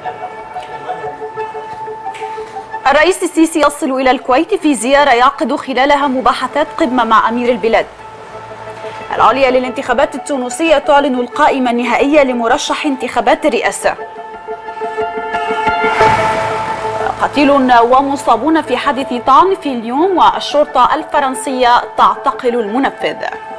الرئيس السيسي يصل إلى الكويت في زيارة يعقد خلالها مباحثات قمة مع أمير البلاد. العليا للانتخابات التونسية تعلن القائمة النهائية لمرشح انتخابات الرئاسة. قتيل ومصابون في حادث طعن في ليون، والشرطة الفرنسية تعتقل المنفذ.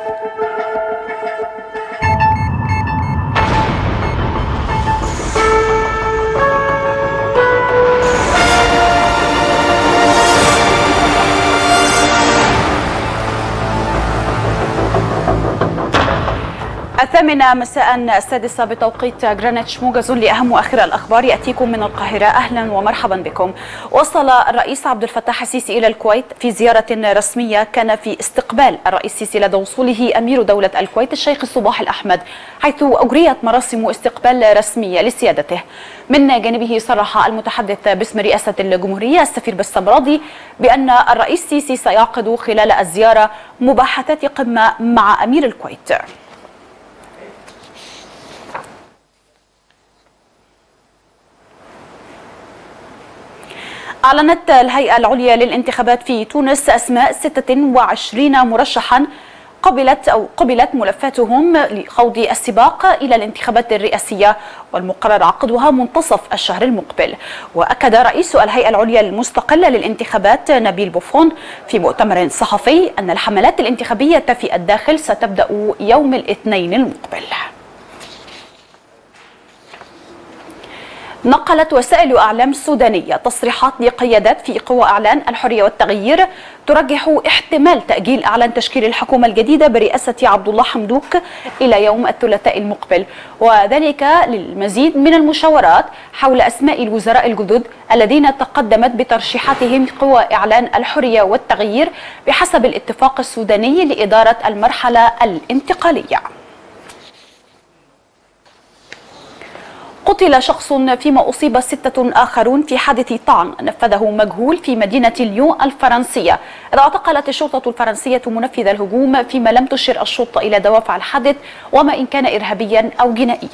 الثامنة مساء السادسة بتوقيت غرينتش، موجز لأهم وآخر الأخبار يأتيكم من القاهرة. أهلا ومرحبا بكم. وصل الرئيس عبد الفتاح السيسي إلى الكويت في زيارة رسمية كان في استقبال الرئيس السيسي لدى وصوله أمير دولة الكويت الشيخ الصباح الأحمد، حيث أجريت مراسم استقبال رسمية لسيادته. من جانبه صرح المتحدث باسم رئاسة الجمهورية السفير بسام راضي بأن الرئيس السيسي سيعقد خلال الزيارة مباحثات قمة مع أمير الكويت. أعلنت الهيئة العليا للانتخابات في تونس أسماء 26 مرشحا قبلت ملفاتهم لخوض السباق إلى الانتخابات الرئاسية، والمقرر عقدها منتصف الشهر المقبل. وأكد رئيس الهيئة العليا المستقلة للانتخابات نبيل بوفون في مؤتمر صحفي أن الحملات الانتخابية في الداخل ستبدأ يوم الاثنين المقبل. نقلت وسائل أعلام سودانية تصريحات لقيادات في قوى إعلان الحرية والتغيير ترجح احتمال تأجيل إعلان تشكيل الحكومة الجديدة برئاسة عبد الله حمدوك إلى يوم الثلاثاء المقبل، وذلك للمزيد من المشاورات حول أسماء الوزراء الجدد الذين تقدمت بترشيحاتهم قوى إعلان الحرية والتغيير بحسب الاتفاق السوداني لإدارة المرحلة الانتقالية. قتل شخص فيما أصيب 6 آخرون في حادث طعن نفذه مجهول في مدينة ليون الفرنسية، إذ اعتقلت الشرطة الفرنسية منفذ الهجوم، فيما لم تشر الشرطة إلى دوافع الحادث وما إن كان إرهابيا أو جنائيا.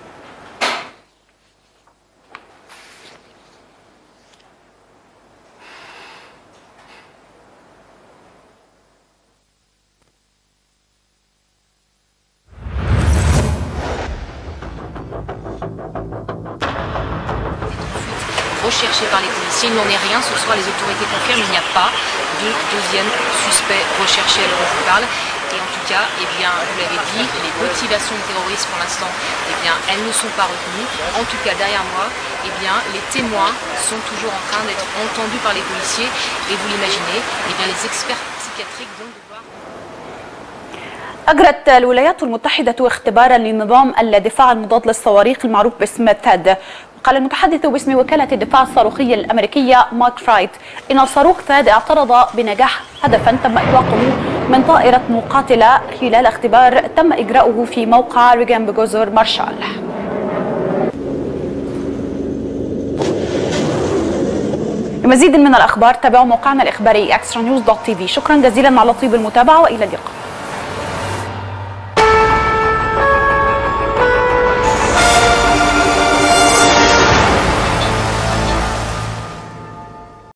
Recherché par les policiers, il n'en est rien. Ce soir, les autorités confirment qu'il n'y a pas de deuxième suspect recherché à l'heure où je vous parle. Et en tout cas, eh bien, vous l'avez dit, les motivations de terrorisme pour l'instant, eh bien, elles ne sont pas retenues. En tout cas, derrière moi, eh bien, les témoins sont toujours en train d'être entendus par les policiers. Et vous l'imaginez, eh bien, les experts psychiatriques vont devoir... أجرت الولايات المتحدة اختبارا لنظام الدفاع المضاد للصواريخ المعروف باسم ثاد. قال المتحدث باسم وكالة الدفاع الصاروخية الأمريكية مارك رايت إن الصاروخ ثاد اعترض بنجاح هدفا تم إطلاقه من طائرة مقاتلة خلال اختبار تم إجراؤه في موقع ريغان بجزر مارشال. لمزيد من الأخبار تابعوا موقعنا الإخباري extranews.tv. شكرا جزيلا على طيب المتابعة وإلى اللقاء.